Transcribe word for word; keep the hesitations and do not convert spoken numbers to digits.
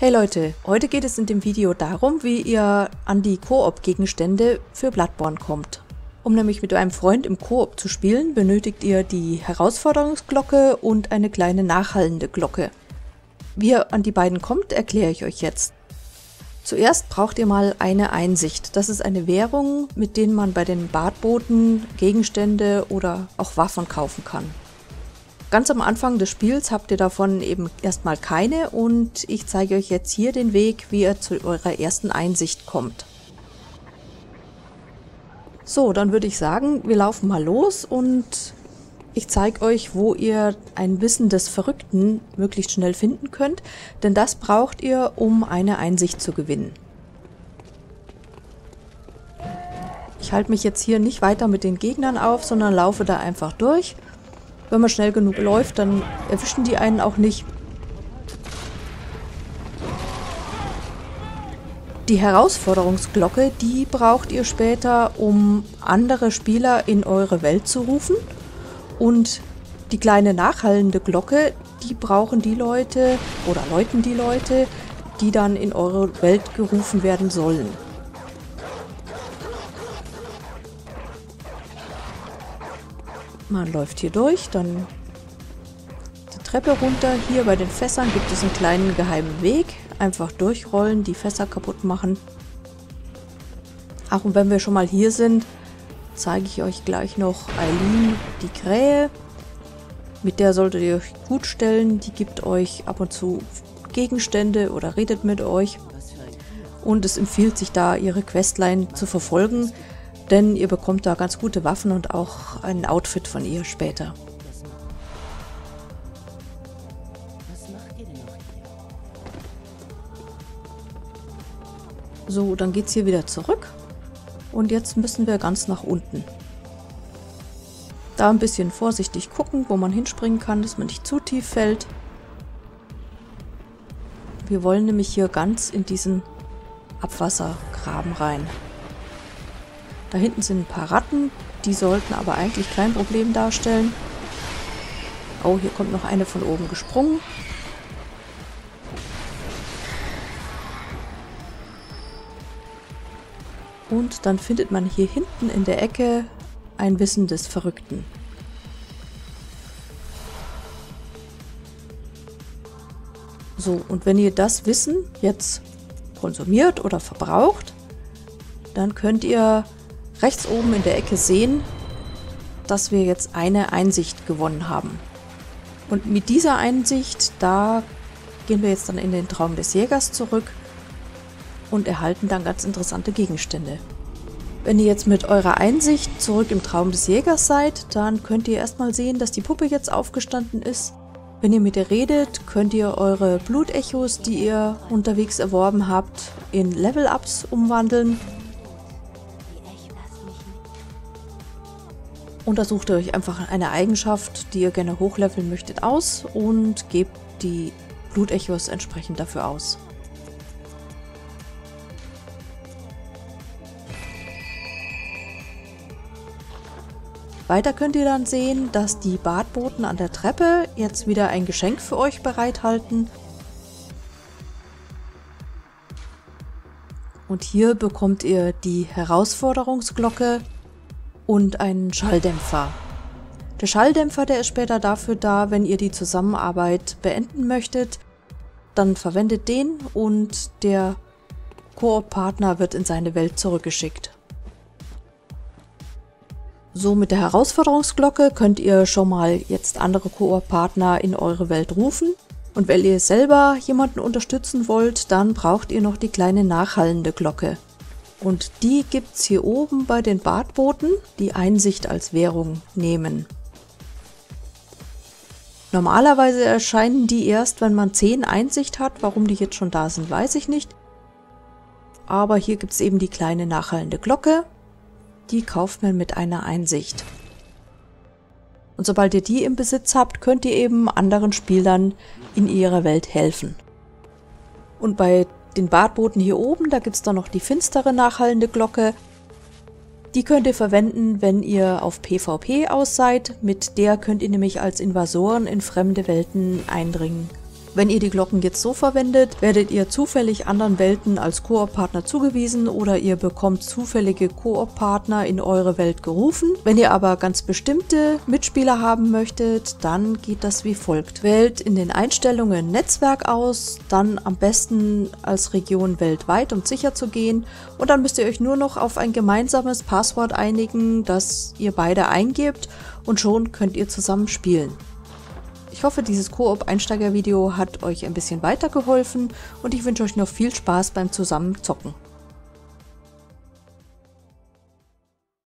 Hey Leute, heute geht es in dem Video darum, wie ihr an die Koop-Gegenstände für Bloodborne kommt. Um nämlich mit einem Freund im Koop zu spielen, benötigt ihr die Herausforderungsglocke und eine kleine nachhallende Glocke. Wie ihr an die beiden kommt, erkläre ich euch jetzt. Zuerst braucht ihr mal eine Einsicht. Das ist eine Währung, mit denen man bei den Badbooten Gegenstände oder auch Waffen kaufen kann. Ganz am Anfang des Spiels habt ihr davon eben erstmal keine und ich zeige euch jetzt hier den Weg, wie ihr zu eurer ersten Einsicht kommt. So, dann würde ich sagen, wir laufen mal los und ich zeige euch, wo ihr ein Wissen des Verrückten möglichst schnell finden könnt, denn das braucht ihr, um eine Einsicht zu gewinnen. Ich halte mich jetzt hier nicht weiter mit den Gegnern auf, sondern laufe da einfach durch. Wenn man schnell genug läuft, dann erwischen die einen auch nicht. Die Herausforderungsglocke, die braucht ihr später, um andere Spieler in eure Welt zu rufen. Und die kleine nachhallende Glocke, die brauchen die Leute oder läuten die Leute, die dann in eure Welt gerufen werden sollen. Man läuft hier durch, dann die Treppe runter. Hier bei den Fässern gibt es einen kleinen geheimen Weg. Einfach durchrollen, die Fässer kaputt machen. Ach, und wenn wir schon mal hier sind, zeige ich euch gleich noch Eileen, die Krähe. Mit der solltet ihr euch gut stellen. Die gibt euch ab und zu Gegenstände oder redet mit euch. Und es empfiehlt sich da, ihre Questline zu verfolgen. Denn ihr bekommt da ganz gute Waffen und auch ein Outfit von ihr später. So, dann geht's hier wieder zurück. Und jetzt müssen wir ganz nach unten. Da ein bisschen vorsichtig gucken, wo man hinspringen kann, dass man nicht zu tief fällt. Wir wollen nämlich hier ganz in diesen Abwassergraben rein. Da hinten sind ein paar Ratten, die sollten aber eigentlich kein Problem darstellen. Oh, hier kommt noch eine von oben gesprungen. Und dann findet man hier hinten in der Ecke ein Wissen des Verrückten. So, und wenn ihr das Wissen jetzt konsumiert oder verbraucht, dann könnt ihr rechts oben in der Ecke sehen, dass wir jetzt eine Einsicht gewonnen haben. Und mit dieser Einsicht, da gehen wir jetzt dann in den Traum des Jägers zurück und erhalten dann ganz interessante Gegenstände. Wenn ihr jetzt mit eurer Einsicht zurück im Traum des Jägers seid, dann könnt ihr erstmal sehen, dass die Puppe jetzt aufgestanden ist. Wenn ihr mit ihr redet, könnt ihr eure Blutechos, die ihr unterwegs erworben habt, in Level-Ups umwandeln. Untersucht ihr euch einfach eine Eigenschaft, die ihr gerne hochleveln möchtet, aus und gebt die Blutechos entsprechend dafür aus. Weiter könnt ihr dann sehen, dass die Badboten an der Treppe jetzt wieder ein Geschenk für euch bereithalten. Und hier bekommt ihr die Herausforderungsglocke und einen Schalldämpfer. Der Schalldämpfer, der ist später dafür da, wenn ihr die Zusammenarbeit beenden möchtet, dann verwendet den und der Koop-Partner wird in seine Welt zurückgeschickt. So, mit der Herausforderungsglocke könnt ihr schon mal jetzt andere Koop-Partner in eure Welt rufen. Und wenn ihr selber jemanden unterstützen wollt, dann braucht ihr noch die kleine nachhallende Glocke. Und die gibt's hier oben bei den Badbooten, die Einsicht als Währung nehmen. Normalerweise erscheinen die erst, wenn man zehn Einsicht hat. Warum die jetzt schon da sind, weiß ich nicht. Aber hier gibt's eben die kleine nachhallende Glocke. Die kauft man mit einer Einsicht. Und sobald ihr die im Besitz habt, könnt ihr eben anderen Spielern in ihrer Welt helfen. Und bei den Badbooten hier oben, da gibt es dann noch die finstere nachhallende Glocke. Die könnt ihr verwenden, wenn ihr auf PvP aus seid. Mit der könnt ihr nämlich als Invasoren in fremde Welten eindringen. Wenn ihr die Glocken jetzt so verwendet, werdet ihr zufällig anderen Welten als Koop-Partner zugewiesen oder ihr bekommt zufällige Koop-Partner in eure Welt gerufen. Wenn ihr aber ganz bestimmte Mitspieler haben möchtet, dann geht das wie folgt. Wählt in den Einstellungen Netzwerk aus, dann am besten als Region weltweit, um sicher zu gehen. Und dann müsst ihr euch nur noch auf ein gemeinsames Passwort einigen, das ihr beide eingebt und schon könnt ihr zusammen spielen. Ich hoffe, dieses Koop-Einsteiger-Video hat euch ein bisschen weitergeholfen und ich wünsche euch noch viel Spaß beim Zusammenzocken.